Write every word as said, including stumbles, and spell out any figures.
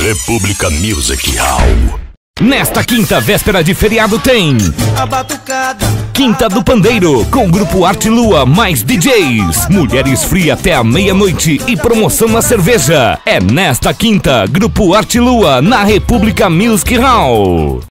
República Music Hall. Nesta quinta, véspera de feriado, tem A batucada, Quinta do Pandeiro, com Grupo Arte Lua, mais D Js, Mulheres Free até a meia-noite e promoção na cerveja. É nesta quinta, Grupo Arte Lua, na República Music Hall.